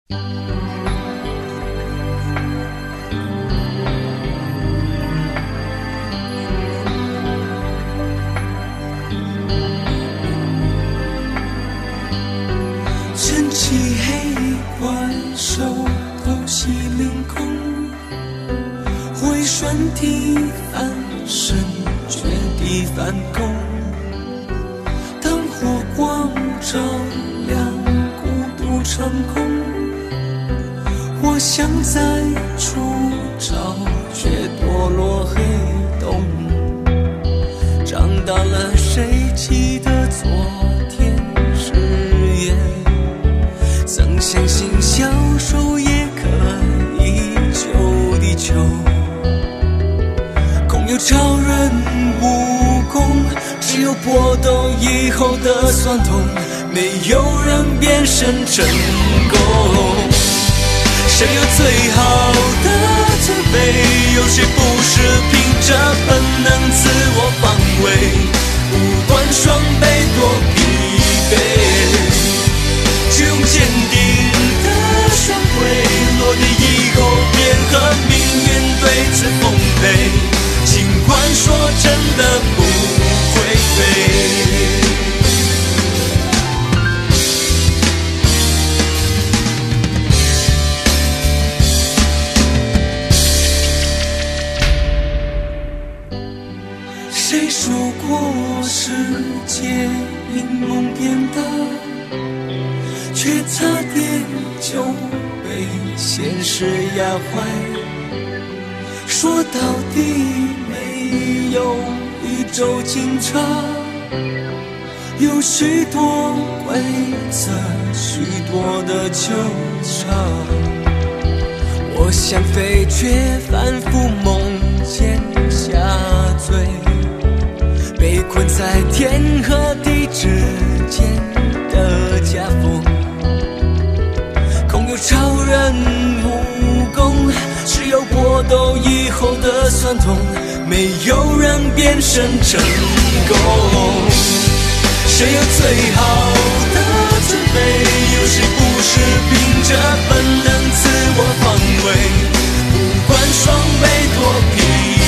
晨起黑怪兽偷袭凌空，回旋踢翻身，绝地反攻。当火光照亮孤独长空，我想再出招，却堕落黑洞。长大了，谁记得昨天誓言？曾相信小手也可以救地球。空有超人武功，只有搏斗以后的酸痛，没有人变身成功。谁有最好的准备？有谁不是凭着本能自我防卫？无关双倍多疲惫，只用坚定的双腿，落地以后便和命运对峙奉陪。尽管说真的不会飞。谁说过世界因梦变大，却差点就被现实压坏。说到底没有宇宙警察，有许多规则，许多的纠缠。我想飞，却反复梦见下坠，被困在天和地之间的夹缝。空有超人武功，只有搏斗以后的酸痛，没有人变身成功。谁有最好的准备？有谁不是凭着本能自我防卫？不管双倍多疲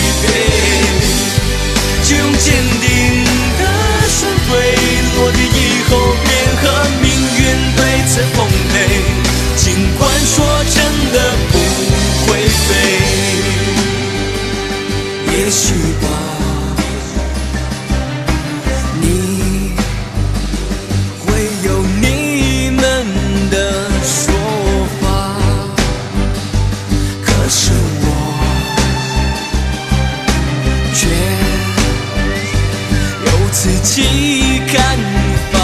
惫，就用坚定的双腿，落地以后便和命运对峙奉陪。尽管说真的不会飞，也许吧，你会有你们的说法，可是我却有自己看法。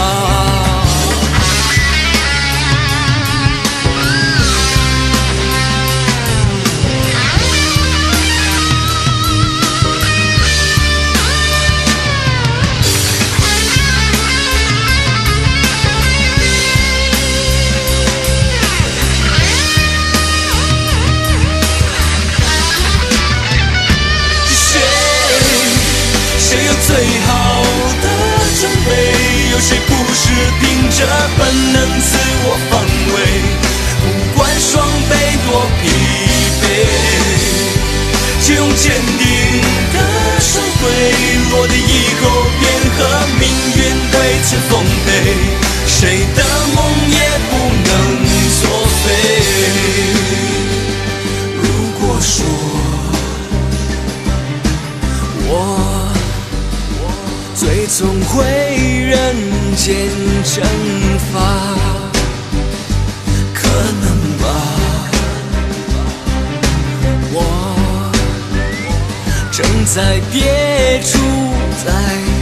最好的准备，有谁不是凭着本能自我防卫？不管双倍多疲惫，就用坚定的双腿，落地以后便和命运对峙奉陪。谁的梦也不能作废。如果说我最终会人间蒸发，可能吧，我正在别处在